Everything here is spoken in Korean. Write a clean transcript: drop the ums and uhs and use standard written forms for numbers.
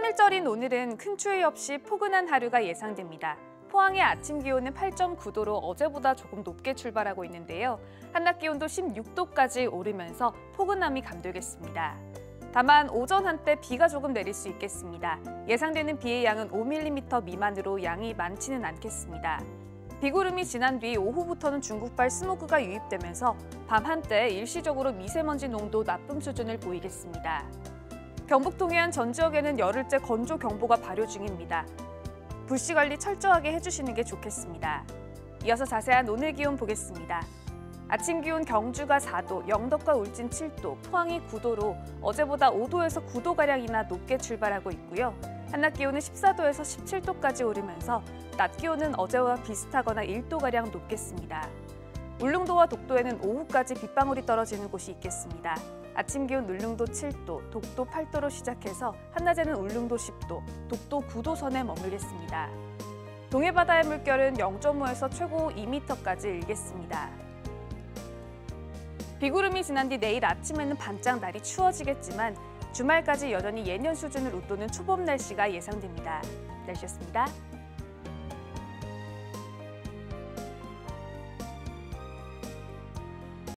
하늘절인 오늘은 큰 추위 없이 포근한 하루가 예상됩니다. 포항의 아침 기온은 8.9도로 어제보다 조금 높게 출발하고 있는데요. 한낮 기온도 16도까지 오르면서 포근함이 감돌겠습니다. 다만 오전 한때 비가 조금 내릴 수 있겠습니다. 예상되는 비의 양은 5mm 미만으로 양이 많지는 않겠습니다. 비구름이 지난 뒤 오후부터는 중국발 스모그가 유입되면서 밤 한때 일시적으로 미세먼지 농도 나쁨 수준을 보이겠습니다. 경북 동해안 전 지역에는 열흘째 건조경보가 발효 중입니다. 불씨 관리 철저하게 해주시는 게 좋겠습니다. 이어서 자세한 오늘 기온 보겠습니다. 아침 기온 경주가 4도, 영덕과 울진 7도, 포항이 9도로 어제보다 5도에서 9도가량이나 높게 출발하고 있고요. 한낮 기온은 14도에서 17도까지 오르면서 낮 기온은 어제와 비슷하거나 1도가량 높겠습니다. 울릉도와 독도에는 오후까지 빗방울이 떨어지는 곳이 있겠습니다. 아침 기온 울릉도 7도, 독도 8도로 시작해서 한낮에는 울릉도 10도, 독도 9도 선에 머물겠습니다. 동해바다의 물결은 0.5에서 최고 2m까지 일겠습니다. 비구름이 지난 뒤 내일 아침에는 반짝 날이 추워지겠지만 주말까지 여전히 예년 수준을 웃도는 초봄 날씨가 예상됩니다. 날씨였습니다.